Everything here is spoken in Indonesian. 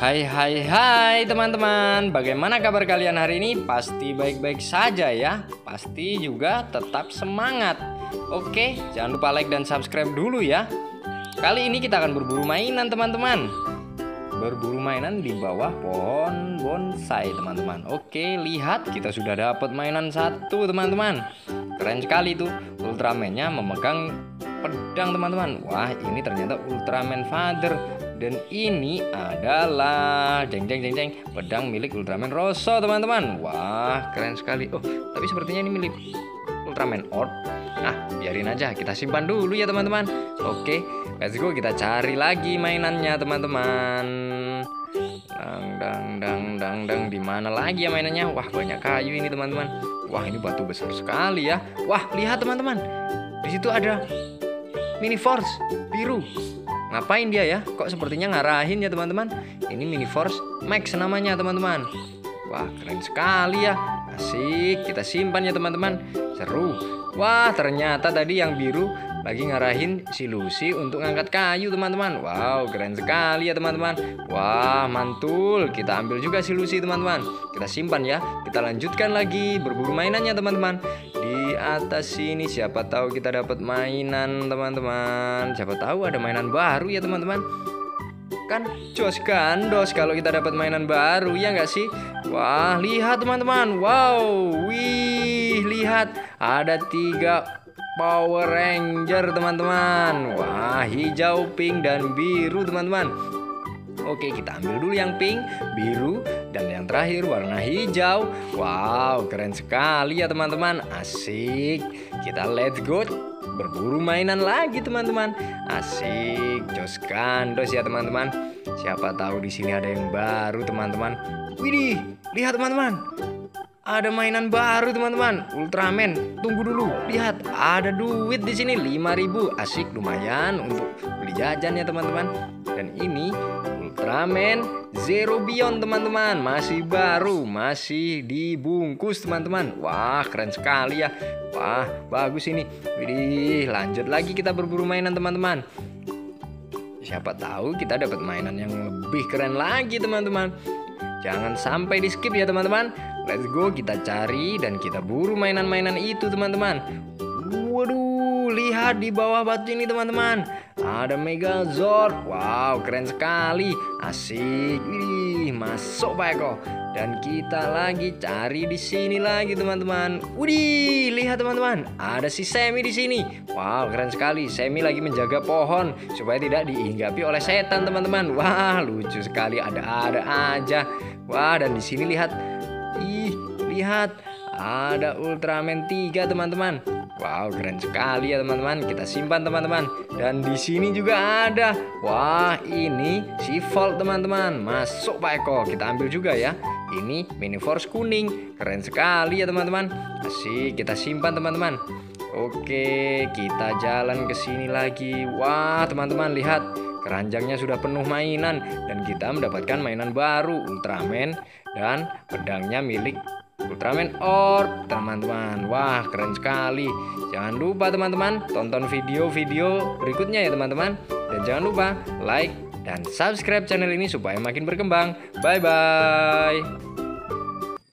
Hai hai hai teman-teman, bagaimana kabar kalian hari ini? Pasti baik-baik saja ya. Pasti juga tetap semangat. Oke, jangan lupa like dan subscribe dulu ya. Kali ini kita akan berburu mainan teman-teman. Berburu mainan di bawah pohon bonsai teman-teman. Oke, lihat kita sudah dapat mainan satu teman-teman. Keren sekali tuh, Ultraman-nya memegang pedang teman-teman. Wah, ini ternyata Ultraman Father. Dan ini adalah jeng pedang milik Ultraman Rosso teman-teman. Wah, keren sekali. Oh, tapi sepertinya ini milik Ultraman Orb. Nah, biarin aja, kita simpan dulu ya teman-teman. Oke, let's go, kita cari lagi mainannya teman-teman. Dang, di mana lagi ya mainannya? Wah, banyak kayu ini teman-teman. Wah, ini batu besar sekali ya. Wah, lihat teman-teman. Di situ ada Mini Force biru. Ngapain dia ya? Kok sepertinya ngarahin ya teman-teman? Ini Mini Force Max namanya teman-teman. Wah, keren sekali ya. Asik, kita simpan ya teman-teman. Seru. Wah, ternyata tadi yang biru lagi ngarahin si Lucy untuk ngangkat kayu teman-teman. Wow, keren sekali ya teman-teman. Wah, mantul. Kita ambil juga si Lucy teman-teman. Kita simpan ya. Kita lanjutkan lagi berburu mainannya teman-teman. Di atas sini siapa tahu kita dapat mainan teman-teman. Siapa tahu ada mainan baru ya teman-teman. Kan jos gandos kalau kita dapat mainan baru ya nggak sih? Wah, lihat teman-teman. Wow, wih, lihat ada 3 Power Ranger teman-teman. Wah, hijau, pink, dan biru teman-teman. Oke, kita ambil dulu yang pink, biru, dan yang terakhir warna hijau. Wow, keren sekali ya teman-teman. Asik. Kita let's go berburu mainan lagi teman-teman. Asik, jos gandos ya teman-teman. Siapa tahu di sini ada yang baru teman-teman. Widih, lihat teman-teman. Ada mainan baru teman-teman, Ultraman. Tunggu dulu, lihat ada duit di sini 5.000. Asik, lumayan untuk beli jajan ya teman-teman. Dan ini Ultraman Zero Beyond teman-teman, masih baru, masih dibungkus teman-teman. Wah, keren sekali ya. Wah, bagus ini. Widih, lanjut lagi kita berburu mainan teman-teman. Siapa tahu kita dapat mainan yang lebih keren lagi teman-teman. Jangan sampai di skip ya teman-teman. Let's go, kita cari dan kita buru mainan-mainan itu teman-teman. Waduh, lihat di bawah batu ini teman-teman. Ada Megazord. Wow, keren sekali. Asik. Wih, masuk Pak Eko. Dan kita lagi cari di sini lagi teman-teman. Wih, lihat teman-teman. Ada si Semi di sini. Wow, keren sekali. Semi lagi menjaga pohon supaya tidak dihinggapi oleh setan teman-teman. Wah, lucu sekali. Ada aja. Wah, dan di sini lihat. Ih, lihat. Ada Ultraman 3 teman-teman. Wow, keren sekali ya teman-teman. Kita simpan teman-teman. Dan di sini juga ada. Wah, ini si Volt teman-teman. Masuk Pak Eko. Kita ambil juga ya. Ini Mini Force kuning. Keren sekali ya teman-teman. Asik, kita simpan teman-teman. Oke, kita jalan ke sini lagi. Wah, teman-teman lihat. Keranjangnya sudah penuh mainan. Dan kita mendapatkan mainan baru, Ultraman. Dan pedangnya milik Ultraman Orb teman-teman. Wah, keren sekali. Jangan lupa teman-teman tonton video-video berikutnya ya teman-teman. Dan jangan lupa like dan subscribe channel ini supaya makin berkembang. Bye bye.